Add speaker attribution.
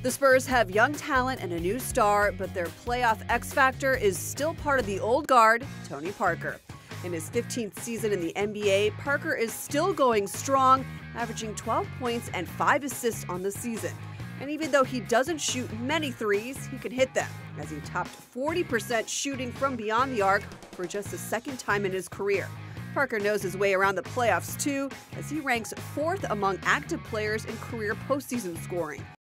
Speaker 1: The Spurs have young talent and a new star, but their playoff X factor is still part of the old guard, Tony Parker. In his 15th season in the NBA, Parker is still going strong, averaging 12 points and 5 assists on the season. And even though he doesn't shoot many threes, he can hit them, as he topped 40% shooting from beyond the arc for just the second time in his career. Parker knows his way around the playoffs too, as he ranks 4th among active players in career postseason scoring.